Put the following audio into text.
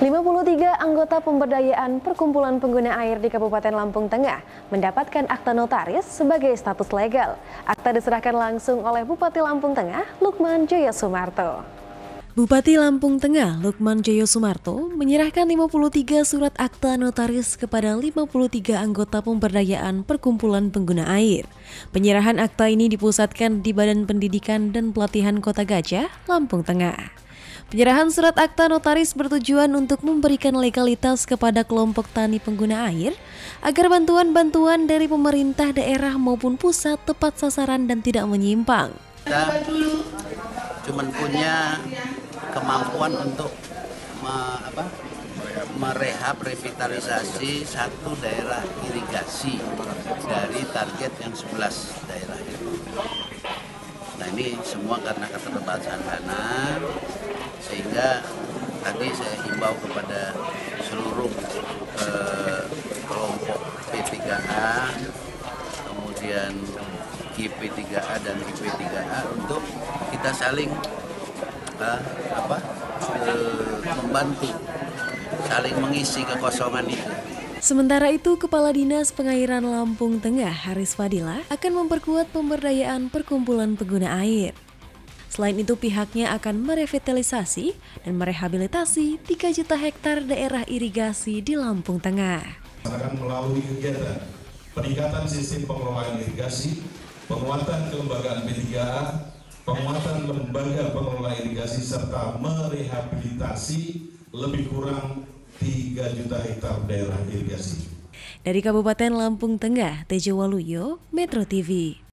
53 anggota pemberdayaan perkumpulan pengguna air di Kabupaten Lampung Tengah mendapatkan akta notaris sebagai status legal. Akta diserahkan langsung oleh Bupati Lampung Tengah, Lukman Jaya Sumarto. Bupati Lampung Tengah, Lukman Jaya Sumarto, menyerahkan 53 surat akta notaris kepada 53 anggota pemberdayaan perkumpulan pengguna air. Penyerahan akta ini dipusatkan di Badan Pendidikan dan Pelatihan Kota Gajah, Lampung Tengah. Penyerahan surat akta notaris bertujuan untuk memberikan legalitas kepada kelompok tani pengguna air agar bantuan-bantuan dari pemerintah daerah maupun pusat tepat sasaran dan tidak menyimpang. Kita cuma punya kemampuan untuk merehab revitalisasi satu daerah irigasi dari target yang 11 daerah itu. Nah, ini semua karena keterbatasan dana, sehingga tadi saya himbau kepada seluruh kelompok P3A, kemudian GP3A dan GP3A untuk kita saling membantu, saling mengisi kekosongan itu. Sementara itu, Kepala Dinas Pengairan Lampung Tengah, Haris Fadila, akan memperkuat pemberdayaan perkumpulan pengguna air. Selain itu, pihaknya akan merevitalisasi dan merehabilitasi 3 juta hektar daerah irigasi di Lampung Tengah. Akan melalui kegiatan peningkatan sistem pengelolaan irigasi, penguatan kelembagaan P3A, penguatan lembaga pengelola irigasi, serta merehabilitasi lebih kurang 3 juta hektar daerah irigasi. Dari Kabupaten Lampung Tengah, Tejo Waluyo, Metro TV.